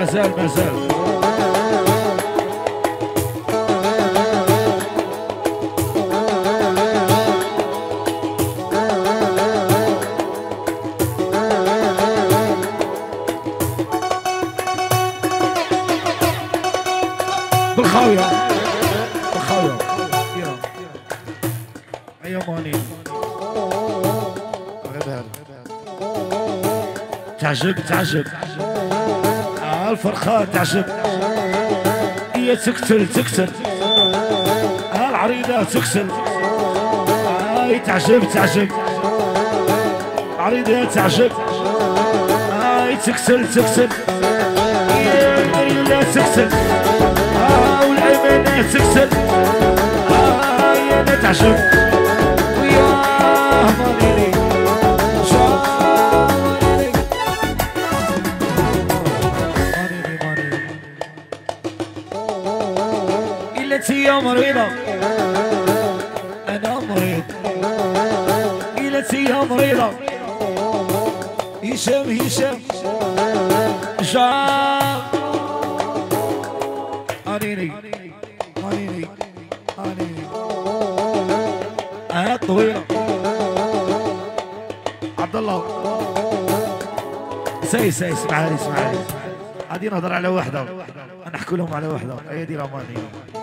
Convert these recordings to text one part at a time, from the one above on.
مازال بالخاوية يا ماني تعجب الفرخة تعجب هي تكتل العريضة تكتل هاي تعجب عريضة تعجب هاي تكتل هي الليلة تكتل والعيمانة تكتل هاي أنا تعجب وياه مانيني يا مريضة أنا مريض إلتي يا مريضة هشام جاء أنيني طويلة عبد الله سي اسمعالي غادي نهضر على وحدة نحكي لهم على وحدة هي دي رمانية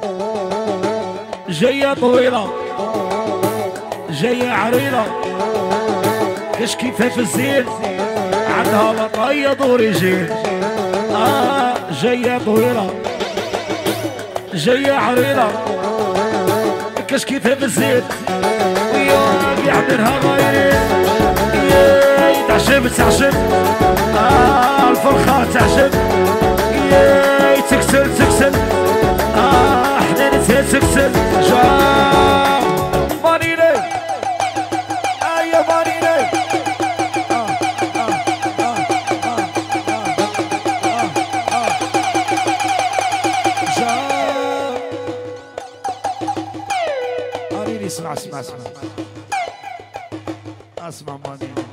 جاية طويلة جاية عريضة كاش كيفاش الزين عندها لطاية ورجال جاية طويلة جاية عريضة كاش كيفاش الزين يعملها غيري تعجب الفرخة تعجب تكسل حنانتها تكسل مانيني يا مانيني مانيني اسمع مانيني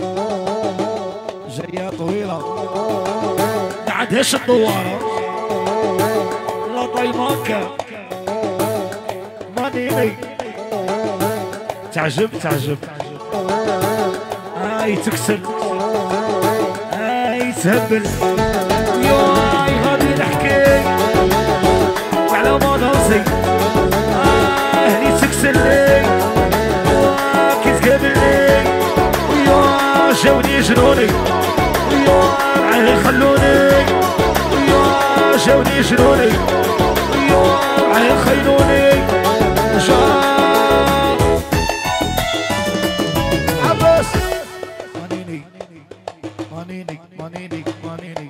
جاية طويلة ما عندهاش الدوارة لا طيماكة مانيني تعجب هاي تكسل هاي تهبل ياي غادي نحكي وعلى ما نوصي هني تكسل لي كي تقابل لي ويا جاوني جنوني ويا معاه خلوني ويا جاوني جنوني ويا معاه خيلوني عباس مانيني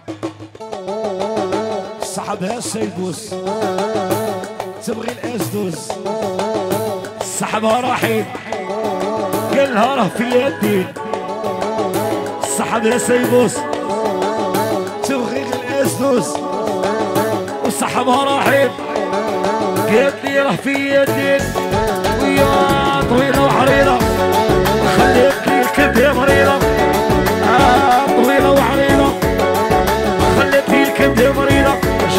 صاحبها السيدوس تبغي الاسدوس صاحبها رحيم قال لها راه في يدي صاحبها سيبوس تبغي الاسدوس وصاحبها رحيم قالت لي راه في يدي ويا طويلة وعريضة خليت لي الكلب يا مريضة طويلة وعريضة خليت لي الكلب يا مريضة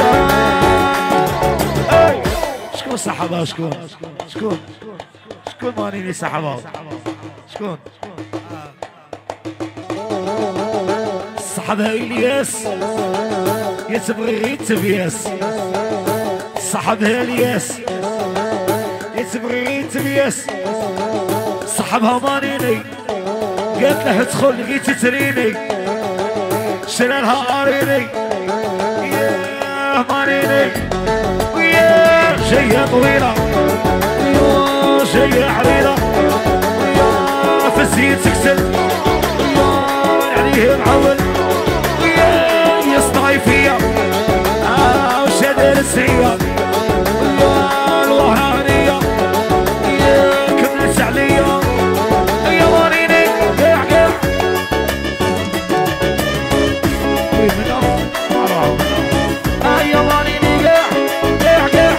شكون صاحبها شكون مانيني صاحبها شكون صاحبها الياس يا تبغي غير تبياس صاحبها الياس يا تبغي غير تبياس صاحبها مانيني قالت له ادخل غير تتريني شرالها اريني يا مانيني ويا جايه طويله ويا جايه عريضه ويا في الزين تكسل ويا عليه معول ويا يصطاي فيا وشاد السعيه ويا الوهرانيه يا كملت عليا يا مانيني قاع يا مانيني قاع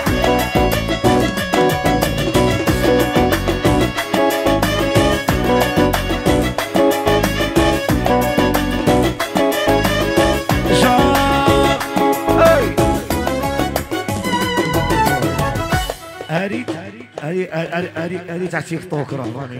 هذه تاع تيك توك راني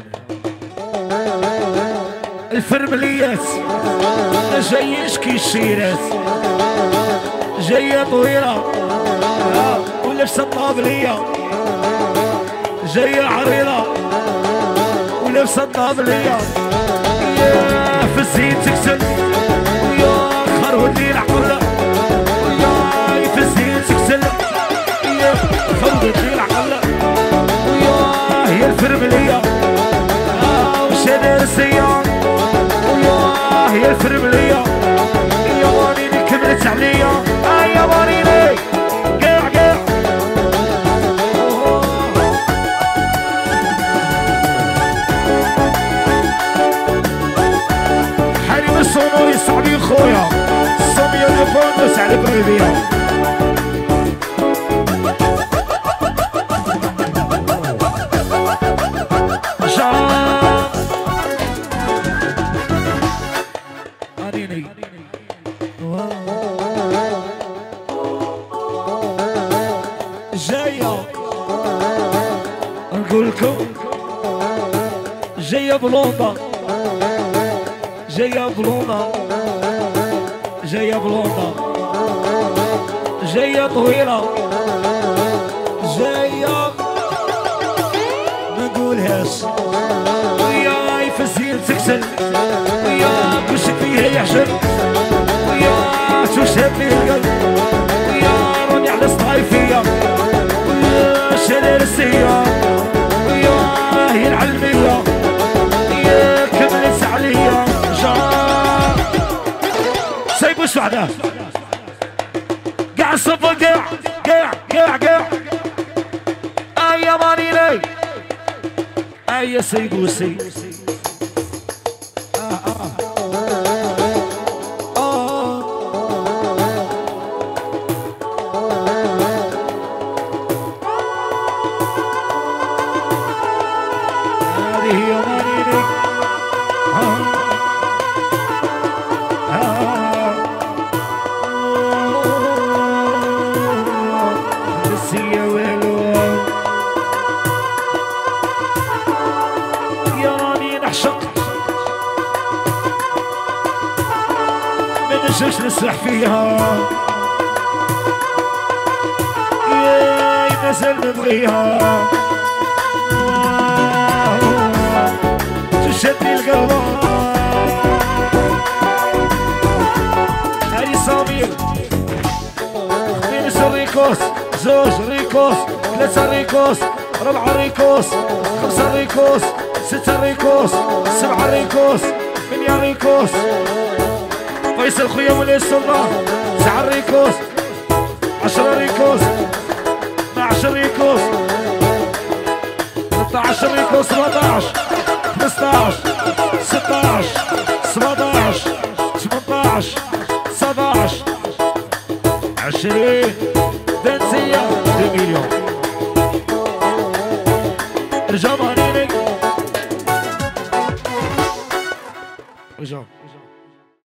الفرمليات ما جايش كي الشيرات جايه طويله ولابسه الطابليه جايه عريضه ولابسه الطابليه يا في الزين تكسل ويا خرود لي العقل ويا في الزين تكسل يا خرود لي العقل ويا هي الفرمليه وشنرسيه ويا هي الفرمليه يا وانيني كملت عليا يا وانيني قاع حريم الصنوري صاحبي خويا الصومية الفونس على بريبيا جاية بلوندا جاية بلوندا جاية بلوندا جاية طويلة جاية ما نقولهاش وياي في الزين تكسل ويا كل شي فيها يحشر ويا تشهد لي القلب ويا راني على صايفية ويا شنرسية ويا هي العلمية يا كملت عليا سايبوا السعداء قاع الصفا قاع يا مانيني يا سيبوسي نسرح فيها ياي مازال نبغيها تشدني القلب هاني صامير خميس ريكوس زوج ريكوس ثلاثة ريكوس ربعة ريكوس خمسة ريكوس ستة ريكوس سبعة ريكوس 8 ريكوس فيصل خويا ولي السلطان 9 ريكوس 10 ريكوس 12 ريكوس 13 ريكوس 17 15 16 17 18 19 20 بنزية 2 مليون رجال